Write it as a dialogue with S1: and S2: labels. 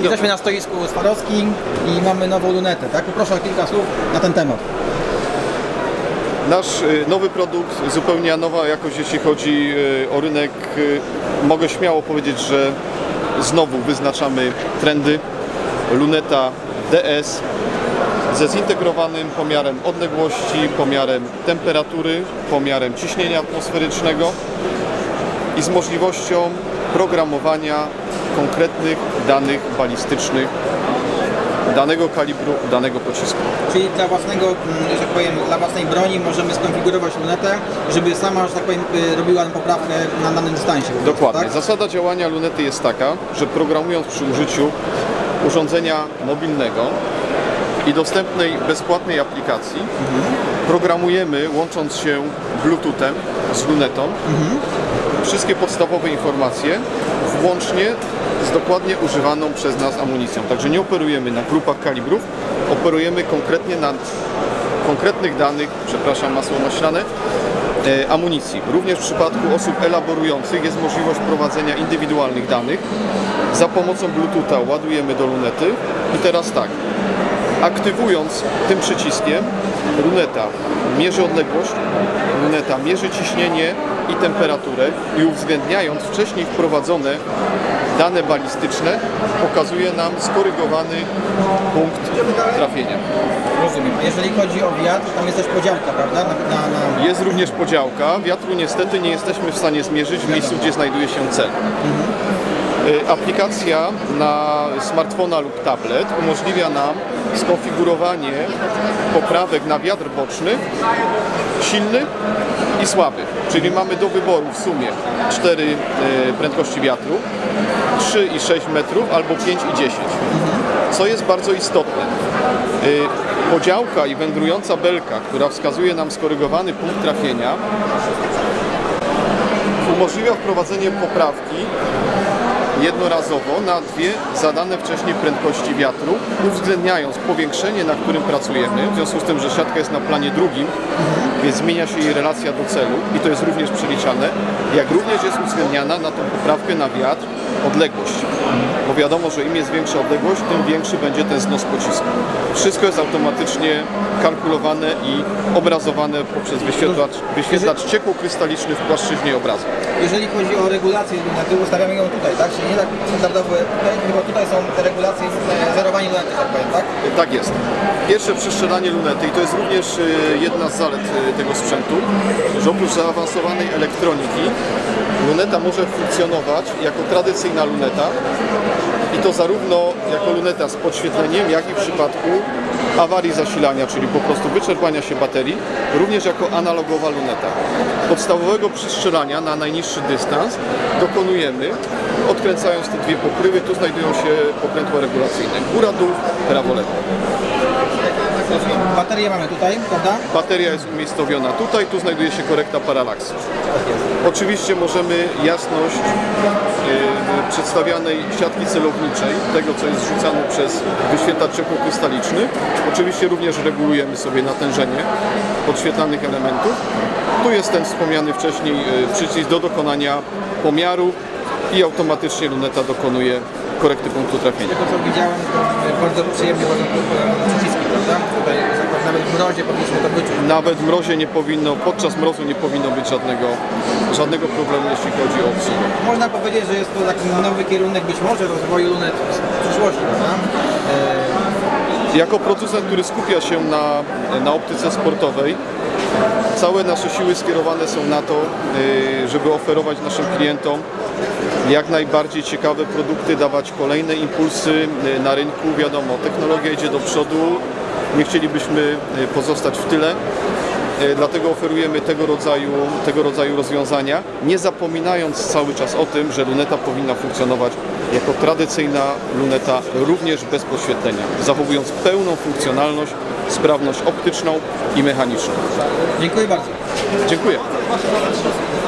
S1: Jesteśmy na stoisku Swarowskim i mamy nową lunetę, tak? Poproszę o kilka słów na ten temat.
S2: Nasz nowy produkt, zupełnie nowa jakość, jeśli chodzi o rynek. Mogę śmiało powiedzieć, że znowu wyznaczamy trendy. Luneta DS ze zintegrowanym pomiarem odległości, pomiarem temperatury, pomiarem ciśnienia atmosferycznego i z możliwością programowania konkretnych danych balistycznych danego kalibru, danego pocisku.
S1: Czyli dla własnego, że tak powiem, dla własnej broni możemy skonfigurować lunetę, żeby sama, że tak powiem, robiła poprawkę na danym dystansie.
S2: Dokładnie.
S1: Tak?
S2: Zasada działania lunety jest taka, że programując przy użyciu urządzenia mobilnego i dostępnej bezpłatnej aplikacji, programujemy, łącząc się Bluetoothem z lunetą, wszystkie podstawowe informacje, włącznie z dokładnie używaną przez nas amunicją. Także nie operujemy na grupach kalibrów, operujemy konkretnie na konkretnych danych, przepraszam, masło maślane, amunicji. Również w przypadku osób elaborujących jest możliwość prowadzenia indywidualnych danych. Za pomocą Bluetootha ładujemy do lunety i teraz tak, aktywując tym przyciskiem, luneta mierzy odległość, luneta mierzy ciśnienie i temperaturę i uwzględniając wcześniej wprowadzone dane balistyczne, pokazuje nam skorygowany punkt trafienia.
S1: Rozumiem. A jeżeli chodzi o wiatr, tam jest też podziałka, prawda?
S2: Jest również podziałka. Wiatru niestety nie jesteśmy w stanie zmierzyć w miejscu, gdzie znajduje się cel. Aplikacja na smartfona lub tablet umożliwia nam skonfigurowanie poprawek na wiatr boczny, silny i słaby. Czyli mamy do wyboru w sumie 4 prędkości wiatru, 3 i 6 metrów albo 5 i 10. Co jest bardzo istotne. Podziałka i wędrująca belka, która wskazuje nam skorygowany punkt trafienia, umożliwia wprowadzenie poprawki jednorazowo na 2 zadane wcześniej prędkości wiatru, uwzględniając powiększenie, na którym pracujemy, w związku z tym, że siatka jest na planie drugim, więc zmienia się jej relacja do celu i to jest również przeliczane, jak również jest uwzględniana na tą poprawkę na wiatr odległość. Bo wiadomo, że im jest większa odległość, tym większy będzie ten znos pocisku. Wszystko jest automatycznie kalkulowane i obrazowane poprzez wyświetlacz ciekłokrystaliczny w płaszczyźnie obrazu.
S1: Jeżeli chodzi o regulację lunety, ustawiamy ją tutaj, tak? Czyli nie tak standardowo, chyba tutaj są te regulacje zerowania lunety, tak powiem, tak?
S2: Tak jest. Pierwsze przestrzelanie lunety i to jest również jedna z zalet tego sprzętu, że oprócz zaawansowanej elektroniki luneta może funkcjonować jako tradycyjna luneta i to zarówno jako luneta z podświetleniem, jak i w przypadku awarii zasilania, czyli po prostu wyczerpania się baterii, również jako analogowa luneta. Podstawowego przystrzelania na najniższy dystans dokonujemy, odkręcając te 2 pokrywy. Tu znajdują się pokrętła regulacyjne góra-dół, prawo-lewo.
S1: Baterię mamy tutaj, prawda?
S2: Bateria jest umiejscowiona tutaj, tu znajduje się korekta paralaksu. Oczywiście możemy jasność przedstawianej siatki celowniczej, tego co jest rzucane przez wyświetlacz ciekłokrystaliczny. Oczywiście również regulujemy sobie natężenie podświetlanych elementów. Tu jest ten wspomniany wcześniej przycisk do dokonania pomiaru i automatycznie luneta dokonuje korekty punktu trafienia.
S1: To co widziałem, to bardzo przyjemnie chodzą przyciski, prawda? Tutaj nawet w mrozie powinniśmy to wyczuć.
S2: Nawet w mrozie nie powinno, podczas mrozu nie powinno być żadnego problemu, jeśli chodzi o obsługę.
S1: Można powiedzieć, że jest to taki nowy kierunek być może rozwoju lunet w przyszłości, prawda?
S2: Jako producent, który skupia się na optyce sportowej, całe nasze siły skierowane są na to, żeby oferować naszym klientom jak najbardziej ciekawe produkty, dawać kolejne impulsy na rynku. Wiadomo, technologia idzie do przodu, nie chcielibyśmy pozostać w tyle, dlatego oferujemy tego rodzaju rozwiązania, nie zapominając cały czas o tym, że luneta powinna funkcjonować jako tradycyjna luneta, również bez podświetlenia, zachowując pełną funkcjonalność, sprawność optyczną i mechaniczną.
S1: Dziękuję bardzo.
S2: Dziękuję.